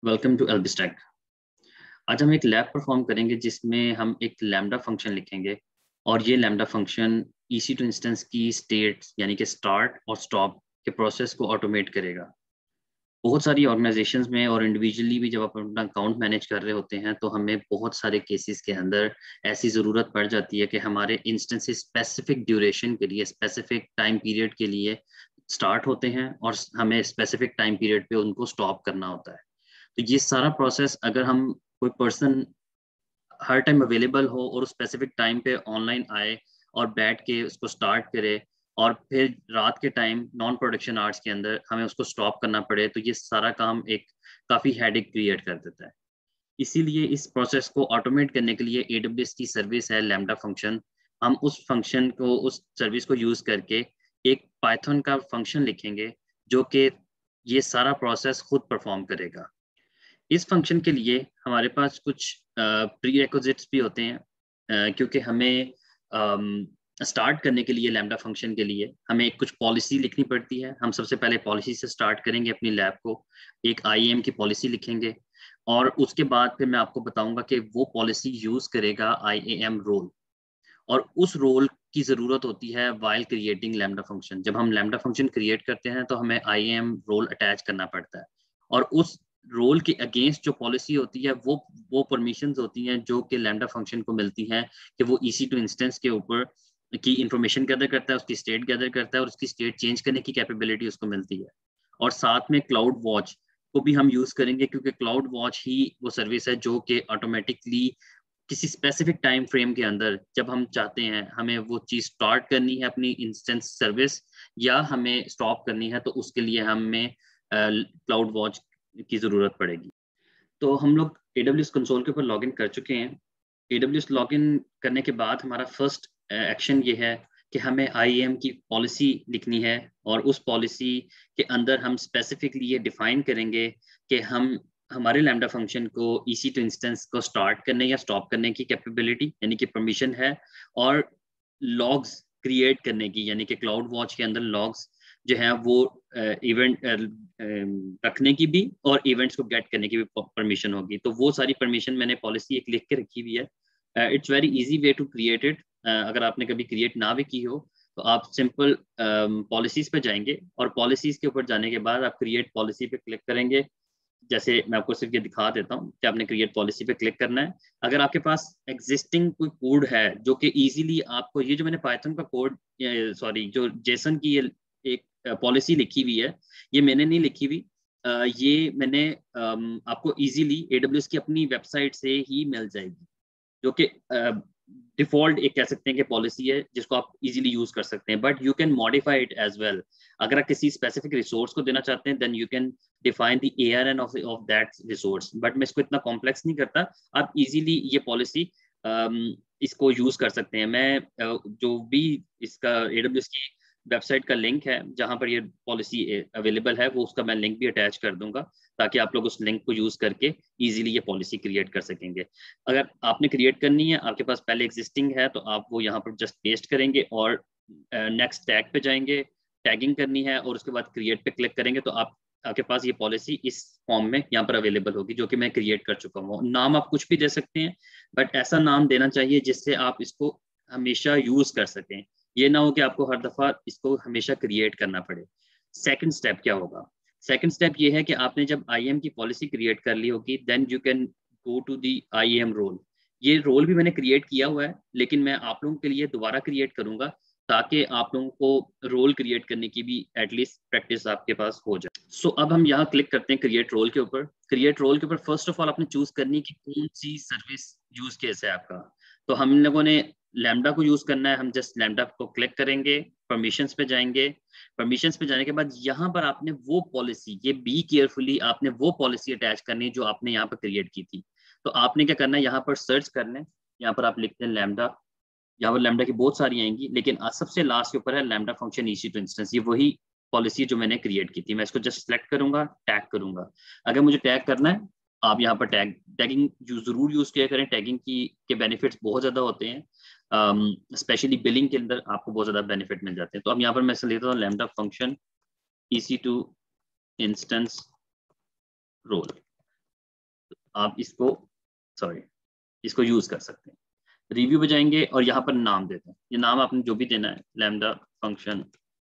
Welcome to एल्बिस्टैक। आज हम एक लैब परफॉर्म करेंगे जिसमें हम एक लैम्डा फंक्शन लिखेंगे और ये lambda function EC two instance की स्टेट यानी कि स्टार्ट और स्टॉप के प्रोसेस को ऑटोमेट करेगा। बहुत सारी ऑर्गेनाइजेशंस में और इंडिविजुअली भी जब आप अपना अकाउंट मैनेज कर रहे होते हैं तो हमें बहुत सारे केसेस के अंदर ऐसी ज़रूरत पड़ जाती है कि हमारे इंस्टेंसेस स्पेसिफिक ड्यूरेशन के लिए स्पेसिफिक टाइम पीरियड के लिए स्टार्ट होते हैं और हमें स्पेसिफिक टाइम पीरियड पे उनको स्टॉप करना होता है। तो ये सारा प्रोसेस अगर हम कोई पर्सन हर टाइम अवेलेबल हो और उस स्पेसिफिक टाइम पे ऑनलाइन आए और बैठ के उसको स्टार्ट करे और फिर रात के टाइम नॉन प्रोडक्शन आवर्स के अंदर हमें उसको स्टॉप करना पड़े, तो ये सारा काम एक काफ़ी हेडेक क्रिएट कर देता है। इसीलिए इस प्रोसेस को ऑटोमेट करने के लिए AWS की सर्विस है लैम्डा फंक्शन। हम उस फंक्शन को उस सर्विस को यूज़ करके एक पाइथन का फंक्शन लिखेंगे जो कि ये सारा प्रोसेस खुद परफॉर्म करेगा। इस फंक्शन के लिए हमारे पास कुछ प्री रिक्विजिट्स भी होते हैं, क्योंकि हमें स्टार्ट करने के लिए लैम्डा फंक्शन के लिए हमें कुछ पॉलिसी लिखनी पड़ती है। हम सबसे पहले पॉलिसी से स्टार्ट करेंगे अपनी लैब को, एक IAM की पॉलिसी लिखेंगे और उसके बाद फिर मैं आपको बताऊंगा कि वो पॉलिसी यूज़ करेगा IAM रोल, और उस रोल की ज़रूरत होती है वाइल क्रिएटिंग लैम्डा फंक्शन। जब हम लैम्डा फंक्शन क्रिएट करते हैं तो हमें IAM रोल अटैच करना पड़ता है और उस रोल के अगेंस्ट जो पॉलिसी होती है वो परमिशंस होती हैं जो कि लैम्डा फंक्शन को मिलती हैं कि वो EC टू इंस्टेंस के ऊपर की इंफॉर्मेशन गैदर करता है, उसकी स्टेट गैदर करता है और उसकी स्टेट चेंज करने की कैपेबिलिटी उसको मिलती है। और साथ में क्लाउड वॉच को भी हम यूज़ करेंगे, क्योंकि क्लाउड वॉच ही वो सर्विस है जो कि ऑटोमेटिकली किसी स्पेसिफिक टाइम फ्रेम के अंदर जब हम चाहते हैं हमें वो चीज़ स्टार्ट करनी है अपनी इंस्टेंस सर्विस या हमें स्टॉप करनी है, तो उसके लिए हमें क्लाउड वॉच की ज़रूरत पड़ेगी। तो हम लोग AWS कंसोल के ऊपर लॉगिन कर चुके हैं। AWS लॉगिन करने के बाद हमारा फर्स्ट एक्शन ये है कि हमें IAM की पॉलिसी लिखनी है और उस पॉलिसी के अंदर हम स्पेसिफिकली ये डिफाइन करेंगे कि हम हमारे लैम्डा फंक्शन को EC टू इंस्टेंस को स्टार्ट करने या स्टॉप करने की कैपेबिलिटी यानी कि परमिशन है, और लॉग्स क्रिएट करने की यानी कि क्लाउड वॉच के अंदर लॉग्स जो है वो इवेंट रखने की भी और इवेंट्स को गेट करने की भी परमिशन होगी। तो वो सारी परमिशन मैंने पॉलिसी एक लिख के रखी हुई है। It's very easy way to create it. अगर आपने कभी क्रिएट ना भी की हो तो आप सिंपल पॉलिसीज पे जाएंगे और पॉलिसीज के ऊपर जाने के बाद आप क्रिएट पॉलिसी पे क्लिक करेंगे। जैसे मैं आपको सिर्फ ये दिखा देता हूँ कि आपने क्रिएट पॉलिसी पे क्लिक करना है। अगर आपके पास एग्जिस्टिंग कोई कोड है जो कि इजीली आपको, ये जो मैंने पाइथन का कोड, सॉरी जो जेसन की ये एक पॉलिसी लिखी हुई है, ये मैंने नहीं लिखी हुई। ये मैंने आपको इजीली AWS की अपनी वेबसाइट से ही मिल जाएगी, जो कि डिफॉल्ट एक कह सकते हैं कि पॉलिसी है जिसको आप इजीली यूज कर सकते हैं, but you can modify it as well. अगर आप किसी स्पेसिफिक रिसोर्स को देना चाहते हैं then you can define the ARN of that resource, but मैं इसको इतना कॉम्प्लेक्स नहीं करता। आप इजीली ये पॉलिसी इसको यूज कर सकते हैं। मैं जो भी इसका AWS की वेबसाइट का लिंक है जहां पर ये पॉलिसी अवेलेबल है वो उसका मैं लिंक भी अटैच कर दूंगा, ताकि आप लोग उस लिंक को यूज करके इजीली ये पॉलिसी क्रिएट कर सकेंगे। अगर आपने क्रिएट करनी है, आपके पास पहले एग्जिस्टिंग है, तो आप वो यहाँ पर जस्ट पेस्ट करेंगे और नेक्स्ट टैग पे जाएंगे, टैगिंग करनी है और उसके बाद क्रिएट पे क्लिक करेंगे तो आपके पास ये पॉलिसी इस फॉर्म में यहाँ पर अवेलेबल होगी, जो कि मैं क्रिएट कर चुका हूँ। नाम आप कुछ भी दे सकते हैं, बट ऐसा नाम देना चाहिए जिससे आप इसको हमेशा यूज कर सकें। ये ना हो कि आपको हर दफा इसको हमेशा क्रिएट करना पड़े। सेकंड स्टेप क्या होगा? सेकंड स्टेप ये है कि आपने जब IAM की पॉलिसी क्रिएट कर ली होगी then you can go to the IAM role. ये रोल भी मैंने क्रिएट किया हुआ है, लेकिन मैं आप लोगों के लिए दोबारा क्रिएट करूंगा ताकि आप लोगों को रोल क्रिएट करने की भी एटलीस्ट प्रैक्टिस आपके पास हो जाए। सो अब हम यहाँ क्लिक करते हैं क्रिएट रोल के ऊपर। क्रिएट रोल के ऊपर फर्स्ट ऑफ ऑल आपने चूज करनी है कि कौन सी सर्विस यूज केस है आपका। तो हम लोगों ने लैम्डा को यूज करना है, हम जस्ट लैम्डा को क्लिक करेंगे, परमिशंस पे जाएंगे। परमिशंस पे जाने के बाद यहाँ पर आपने वो पॉलिसी, ये बी केयरफुली, आपने वो पॉलिसी अटैच करनी है जो आपने यहाँ पर क्रिएट की थी। तो आपने क्या करना है, यहाँ पर सर्च करना है, यहाँ पर आप लिखते हैं लैम्डा। यहाँ पर लैम्डा की बहुत सारी आएंगी, लेकिन आज सबसे लास्ट के ऊपर है lambda function EC two instance. ये वही पॉलिसी जो मैंने क्रिएट की थी। मैं इसको जस्ट सेलेक्ट करूंगा, टैग करूंगा। अगर मुझे टैग करना है, आप यहाँ पर टैगिंग जरूर यूज किया करें। टैगिंग की के बेनिफिट्स बहुत ज्यादा होते हैं, स्पेशली बिलिंग के अंदर आपको बहुत ज्यादा बेनिफिट मिल जाते हैं। तो अब यहाँ पर मैं लेता हूँ lambda function EC two instance role. आप इसको यूज कर सकते हैं। रिव्यू पे जाएंगे और यहाँ पर नाम देते हैं, ये नाम आपने जो भी देना है, lambda function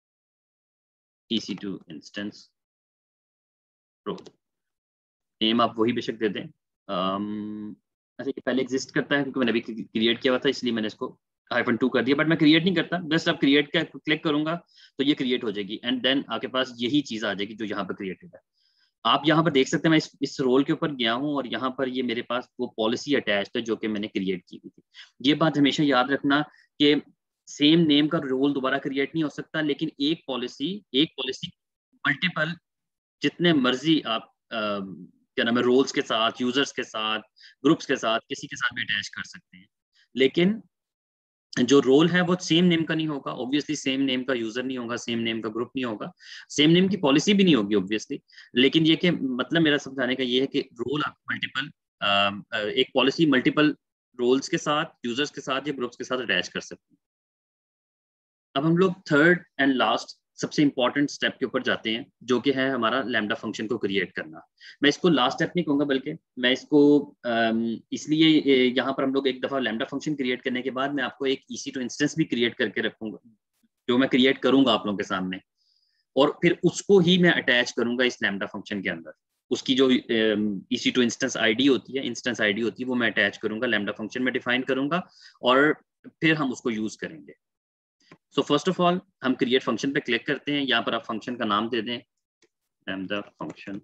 EC2 instance role, name आप वही बेशक दे दें। अच्छा, ये पहले एग्जिस्ट करता है क्योंकि मैंने अभी क्रिएट किया हुआ था, इसलिए मैंने इसको -2 कर दिया, बट मैं क्रिएट नहीं करता, बस अब क्रिएट का क्लिक करूंगा तो ये क्रिएट हो जाएगी, एंड देन आपके पास यही चीज आ जाएगी जो यहाँ पर क्रिएटेड है। आप यहाँ पर देख सकते हैं, मैं इस रोल के ऊपर गया हूँ और यहाँ पर ये मेरे पास वो पॉलिसी अटैच्ड है जो कि मैंने क्रिएट की हुई थी। ये बात हमेशा याद रखना कि सेम नेम का रोल दोबारा क्रिएट नहीं हो सकता, लेकिन एक पॉलिसी मल्टीपल, जितने मर्जी आप क्या नाम है, रोल्स के साथ, यूजर्स के साथ, ग्रुप्स के साथ, किसी के साथ भी अटैच कर सकते हैं। लेकिन जो रोल है वो सेम नेम का नहीं होगा, ऑब्वियसली सेम नेम का यूजर नहीं होगा, सेम नेम का ग्रुप नहीं होगा, सेम नेम की पॉलिसी भी नहीं होगी ऑब्वियसली। लेकिन ये कि मतलब मेरा समझाने का ये है कि रोल आप मल्टीपल, एक पॉलिसी मल्टीपल रोल्स के साथ, यूजर्स के साथ या ग्रुप्स के साथ अटैच कर सकते हैं। अब हम लोग थर्ड एंड लास्ट सबसे इंपॉर्टेंट स्टेप के ऊपर जाते हैं, जो कि है हमारा लैम्डा फंक्शन को क्रिएट करना। मैं इसको लास्ट स्टेप नहीं कहूंगा, बल्कि मैं इसको इसलिए यहाँ पर हम लोग एक दफा लैम्डा फंक्शन क्रिएट करने के बाद मैं आपको एक EC2 इंस्टेंस भी क्रिएट करके रखूंगा, जो मैं क्रिएट करूंगा आप लोगों के सामने, और फिर उसको ही मैं अटैच करूंगा इस लैम्डा फंक्शन के अंदर। उसकी जो EC2 इंस्टेंस आईडी होती है, वो मैं अटैच करूंगा, लैम्डा फंक्शन में डिफाइन करूंगा, और फिर हम उसको यूज करेंगे। सो फर्स्ट ऑफ ऑल हम क्रिएट फंक्शन पे क्लिक करते हैं, यहाँ पर आप फंक्शन का नाम दे दें लैम्डा फंक्शन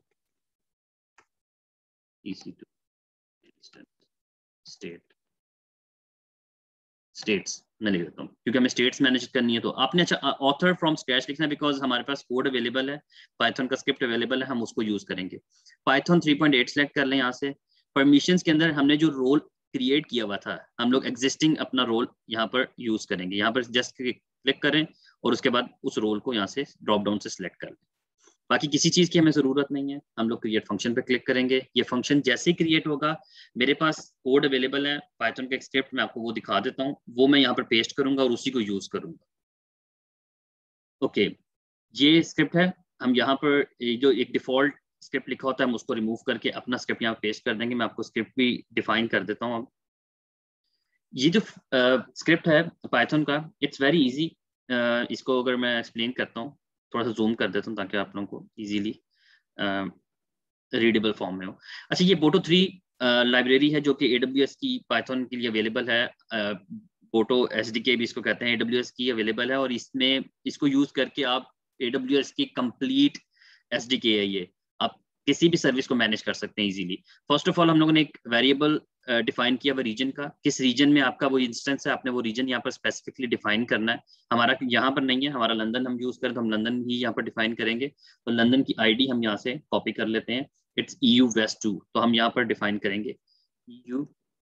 EC2 स्टेट्स मैं लिख देता हूँ क्योंकि हमें स्टेट्स मैनेज करनी है। तो आपने अच्छा ऑथर फ्रॉम स्क्रैच लिखना है, बिकॉज हमारे पास कोड अवेलेबल है, पाइथन का स्क्रिप्ट अवेलेबल है, हम उसको यूज करेंगे। पाइथन 3.8 सेलेक्ट कर लें। यहाँ से परमिशंस के अंदर हमने जो रोल क्रिएट किया हुआ था, हम लोग एग्जिस्टिंग अपना रोल यहाँ पर यूज करेंगे। यहाँ पर जस्ट क्लिक करें और उसके बाद उस रोल को यहाँ से ड्रॉप डाउन से सिलेक्ट कर लें। बाकी किसी चीज की हमें जरूरत नहीं है, हम लोग क्रिएट फंक्शन पे क्लिक करेंगे। ये फंक्शन जैसे ही क्रिएट होगा, मेरे पास कोड अवेलेबल है पाइथन का एक स्क्रिप्ट, मैं आपको वो दिखा देता हूँ, वो मैं यहाँ पर पेस्ट करूंगा और उसी को यूज करूंगा। ओके, ये स्क्रिप्ट है। हम यहाँ पर जो एक डिफॉल्ट स्क्रिप्ट लिखा होता है, हम उसको रिमूव करके अपना स्क्रिप्ट यहाँ पेस्ट कर देंगे। मैं आपको स्क्रिप्ट भी डिफाइन कर देता हूँ। अब ये जो स्क्रिप्ट है पाइथन का, इट्स वेरी इजी। इसको अगर मैं एक्सप्लेन करता हूँ, थोड़ा सा जूम कर देता हूँ ताकि आप लोगों को इजीली रीडेबल फॉर्म में हो। अच्छा, ये बोटो 3 लाइब्रेरी है जो कि AWS की पाइथन के लिए अवेलेबल है। बोटो SDK भी इसको कहते हैं, AWS की अवेलेबल है, और इसमें इसको यूज करके आप AWS की कंप्लीट SDK है ये, आप किसी भी सर्विस को मैनेज कर सकते हैं इजीली। फर्स्ट ऑफ ऑल हम लोगों ने एक वेरिएबल डिफाइन किया हुआ रीजन का, किस रीजन में आपका वो इंस्टेंस है, आपने वो रीजन यहाँ पर स्पेसिफिकली डिफाइन करना है। हमारा यहाँ पर नहीं है, हमारा लंदन हम यूज करें तो हम लंदन ही यहाँ पर डिफाइन करेंगे। तो लंदन की ID हम यहाँ से कॉपी कर लेते हैं, इट्स EU West 2, तो हम यहाँ पर डिफाइन करेंगे EU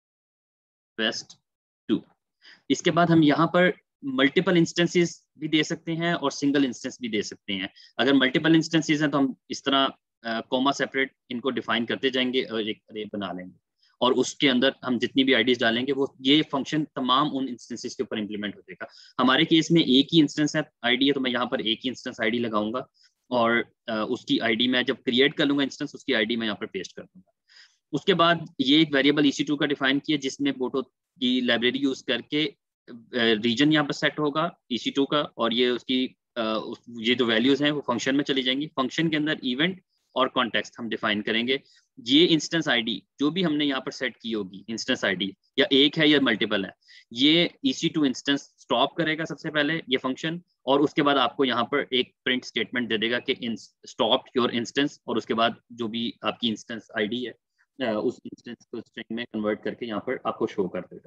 West 2। इसके बाद हम यहाँ पर मल्टीपल इंस्टेंसेस भी दे सकते हैं और सिंगल इंस्टेंस भी दे सकते हैं। अगर मल्टीपल इंस्टेंसेस हैं तो हम इस तरह कॉमा सेपरेट इनको डिफाइन करते जाएंगे और एक अरे बना लेंगे, और उसके अंदर हम जितनी भी आईडीज डालेंगे वो ये फंक्शन तमाम उन इंस्टेंसेस के ऊपर इंप्लीमेंट हो जाएगा। हमारे केस में एक ही इंस्टेंस है आईडी है, तो मैं यहाँ पर एक ही इंस्टेंस आईडी लगाऊंगा, और उसकी आईडी मैं जब क्रिएट कर लूंगा इंस्टेंस, उसकी आईडी मैं यहाँ पर पेस्ट कर दूंगा। उसके बाद ये एक वेरिएबल EC2 का डिफाइन किया, जिसमें बोटो की लाइब्रेरी यूज करके रीजन यहाँ पर सेट होगा EC2 का, और ये उसकी ये जो वैल्यूज हैं वो फंक्शन में चली जाएंगी। फंक्शन के अंदर इवेंट और कॉन्टेक्स्ट हम डिफाइन करेंगे। ये इंस्टेंस आईडी जो भी हमने यहाँ पर सेट की होगी, इंस्टेंस आईडी या एक है या मल्टीपल है, ये EC2 इंस्टेंस स्टॉप करेगा सबसे पहले ये फंक्शन, और उसके बाद आपको यहाँ पर एक प्रिंट स्टेटमेंट दे देगा कि स्टॉप योर इंस्टेंस, और उसके बाद जो भी आपकी इंस्टेंस आईडी है उस इंस्टेंस को स्ट्रिंग में कन्वर्ट करके यहाँ पर आपको शो कर देगा।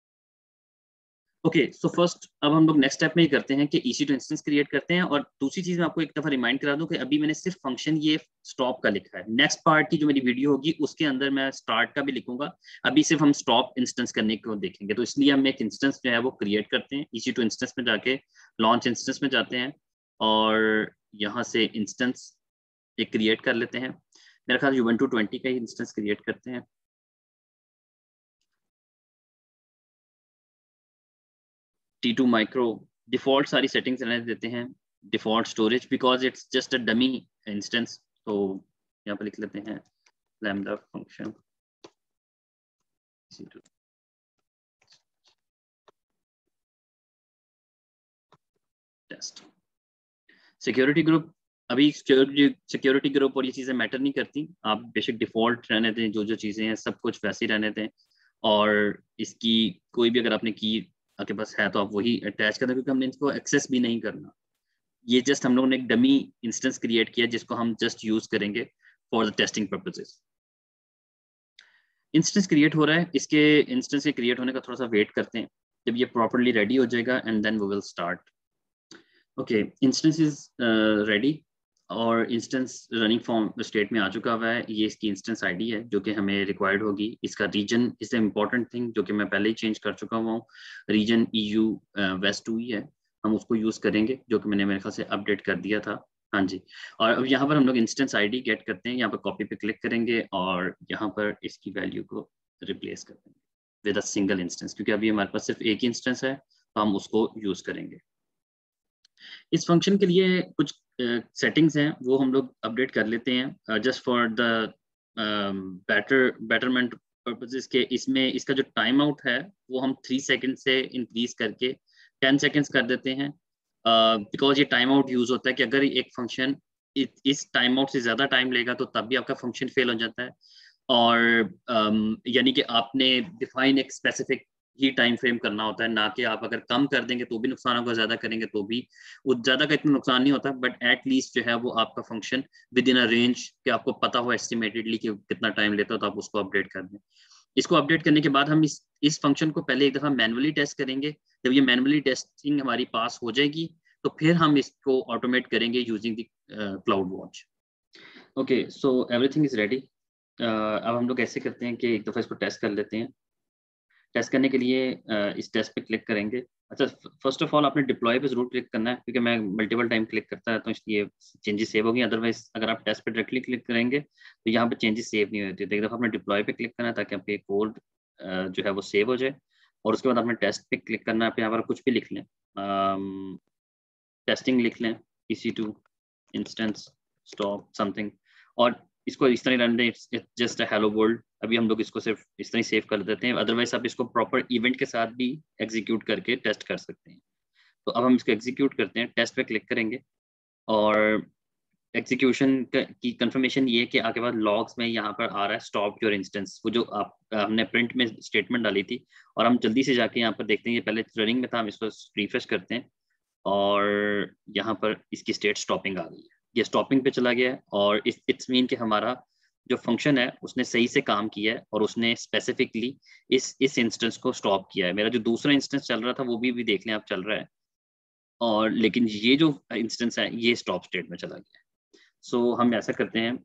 ओके, सो फर्स्ट अब हम लोग नेक्स्ट स्टेप में ये करते हैं कि EC2 इंस्टेंस क्रिएट करते हैं। और दूसरी चीज मैं आपको एक दफा रिमाइंड करा दूं कि अभी मैंने सिर्फ फंक्शन ये स्टॉप का लिखा है। नेक्स्ट पार्ट की जो मेरी वीडियो होगी उसके अंदर मैं स्टार्ट का भी लिखूंगा, अभी सिर्फ हम स्टॉप इंस्टेंस करने को देखेंगे। तो इसलिए हम एक इंस्टेंस जो है वो क्रिएट करते हैं, EC2 इंस्टेंस में जाके लॉन्च इंस्टेंस में जाते हैं और यहाँ से इंस्टेंस एक क्रिएट कर लेते हैं। मेरा ख्याल Ubuntu 20 का ही इंस्टेंस क्रिएट करते हैं। T2 माइक्रो डिफॉल्ट सारी सेटिंग्स रहने देते हैं। Default storage because it's just a dummy instance, तो यहाँ पर लिख लेते हैं lambda function test security group, अभी सिक्योरिटी ग्रुप और ये चीज़ें मैटर नहीं करती, आप बेशक डिफॉल्ट रहने दें, जो जो चीज़ें हैं सब कुछ वैसे ही रहने दें, और इसकी कोई भी अगर आपने की आपके पास है तो आप वही अटैच कर दें, क्योंकि हमने इसको एक्सेस भी नहीं करना। ये जस्ट हम लोगों ने एक डमी इंस्टेंस क्रिएट किया जिसको हम जस्ट यूज करेंगे for the testing purposes. Instance create हो रहा है, इसके इंस्टेंस के क्रिएट होने का थोड़ा सा वेट करते हैं, जब ये प्रॉपरली रेडी हो जाएगा and then we will start. Okay, instance is ready और इंस्टेंस रनिंग फॉर्म स्टेट में आ चुका हुआ है। ये इसकी इंस्टेंस आईडी है जो कि हमें रिक्वायर्ड होगी। इसका reason is the important thing जो कि मैं पहले ही चेंज कर चुका हुआ हूँ, रीजन EU West 2 ही है, हम उसको यूज करेंगे जो कि मैंने मेरे ख्याल से अपडेट कर दिया था। हाँ जी, और अब यहाँ पर हम लोग इंस्टेंस आईडी गेट करते हैं, यहाँ पर कॉपी पे क्लिक करेंगे और यहाँ पर इसकी वैल्यू को रिप्लेस कर देंगे विद अ सिंगल इंस्टेंस, क्योंकि अभी हमारे पास सिर्फ एक ही इंस्टेंस है तो हम उसको यूज करेंगे। इस फंक्शन के लिए कुछ सेटिंग्स हैं वो हम लोग अपडेट कर लेते हैं just for the betterment purposes के। इसमें इसका जो टाइम आउट है वो हम 3 सेकंड से इंक्रीज करके 10 सेकंड्स कर देते हैं, बिकॉज ये टाइम आउट यूज होता है कि अगर एक फंक्शन इस टाइम आउट से ज़्यादा टाइम लेगा तो तब भी आपका फंक्शन फेल हो जाता है, और यानी कि आपने डिफाइन एक स्पेसिफिक ही टाइम फ्रेम करना होता है, ना कि आप अगर कम कर देंगे तो भी नुकसान होगा, ज़्यादा करेंगे तो भी वो ज़्यादा का इतना नुकसान नहीं होता, बट एट लीस्ट जो है वो आपका function within a range कि आपको पता हो एस्टिमेटेडली कि कितना टाइम लेता हो, तो आप उसको अपडेट कर दें। इसको अपडेट करने के बाद हम इस फंक्शन को पहले एक दफ़ा मैनुअली टेस्ट करेंगे। जब ये मैनुअली टेस्टिंग हमारी पास हो जाएगी तो फिर हम इसको ऑटोमेट करेंगे using the cloud watch. Okay, so everything is ready. अब हम लोग ऐसे करते हैं कि एक दफ़ा इसको टेस्ट कर लेते हैं। टेस्ट करने के लिए इस टेस्ट पे क्लिक करेंगे। अच्छा, फर्स्ट ऑफ ऑल आपने डिप्लॉय पे जरूर क्लिक करना है, क्योंकि मैं मल्टीपल टाइम क्लिक करता है तो इसलिए चेंजेस सेव होगी। अदरवाइज अगर आप टेस्ट पे डायरेक्टली क्लिक करेंगे तो यहाँ पे चेंजेस सेव नहीं होती। तो एक दफ़ा आपने डिप्लॉय पे क्लिक करना है ताकि आपके कोड जो है वो सेव हो जाए, और उसके बाद आपने टेस्ट पे क्लिक करना है। आप यहाँ पर कुछ भी लिख लें, टेस्टिंग लिख लें, EC2 इंस्टेंस स्टॉप समथिंग, और इसको इस तरह रन दें, it's just a hello world. अभी हम लोग इसको सिर्फ इस तरह सेव कर देते हैं, अदरवाइज आप इसको प्रॉपर इवेंट के साथ भी एग्जीक्यूट करके टेस्ट कर सकते हैं। तो अब हम इसको एग्जीक्यूट करते हैं, टेस्ट पे क्लिक करेंगे और एग्जीक्यूशन की कंफर्मेशन ये है कि आपके पास लॉग्स में यहाँ पर आ रहा है स्टॉप योर इंस्टेंस, वो जो आप हमने प्रिंट में स्टेटमेंट डाली थी। और हम जल्दी से जाके यहाँ पर देखते हैं, ये पहले रनिंग में था, हम इसको रिफ्रेश करते हैं और यहाँ पर इसकी स्टेट स्टॉपिंग आ गई है, ये स्टॉपिंग पे चला गया है। और इट्स मीन कि हमारा जो फंक्शन है उसने सही से काम किया है और उसने स्पेसिफिकली इस इंस्टेंस को स्टॉप किया है। मेरा जो दूसरा इंस्टेंस चल रहा था वो भी देख लें आप चल रहा है, और लेकिन ये जो इंस्टेंस है ये स्टॉप स्टेट में चला गया है। सो हम ऐसा करते हैं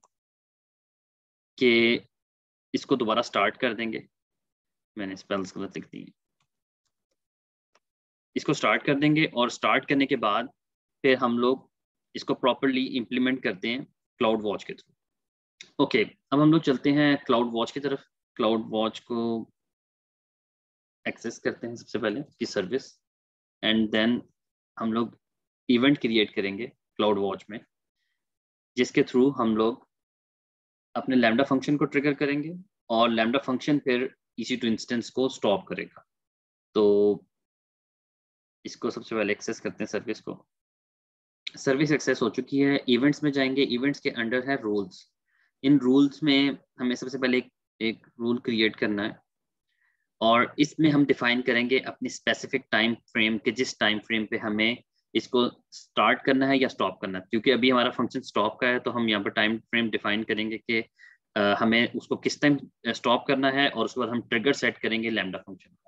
कि इसको दोबारा स्टार्ट कर देंगे। मैंने स्पेल्स गलत लिख दिए, इसको स्टार्ट कर देंगे और स्टार्ट करने के बाद फिर हम लोग इसको प्रॉपरली इम्प्लीमेंट करते हैं क्लाउड वॉच के थ्रू। ओके, अब हम लोग चलते हैं क्लाउड वॉच की तरफ। क्लाउड वॉच को एक्सेस करते हैं सबसे पहले की सर्विस, एंड देन हम लोग इवेंट क्रिएट करेंगे क्लाउड वॉच में, जिसके थ्रू हम लोग अपने लैम्डा फंक्शन को ट्रिगर करेंगे और लैम्डा फंक्शन फिर EC2 इंस्टेंस को स्टॉप करेगा। तो इसको सबसे पहले एक्सेस करते हैं सर्विस को। सर्विस एक्सेस हो चुकी है, इवेंट्स में जाएंगे, इवेंट्स के अंडर है रूल्स। इन रूल्स में हमें सबसे पहले एक रूल क्रिएट करना है और इसमें हम डिफाइन करेंगे अपनी स्पेसिफिक टाइम फ्रेम के, जिस टाइम फ्रेम पे हमें इसको स्टार्ट करना है या स्टॉप करना है। क्योंकि अभी हमारा फंक्शन स्टॉप का है तो हम यहाँ पर टाइम फ्रेम डिफाइन करेंगे कि हमें उसको किस टाइम स्टॉप करना है, और उसके बाद हम ट्रिगर सेट करेंगे लैम्डा फंक्शन।